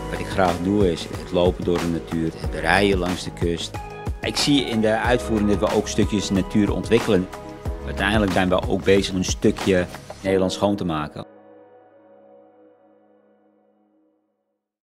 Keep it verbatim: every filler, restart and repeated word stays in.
Wat ik graag doe is het lopen door de natuur, het rijden langs de kust. Ik zie in de uitvoering dat we ook stukjes natuur ontwikkelen. Uiteindelijk zijn we ook bezig een stukje Nederland schoon te maken.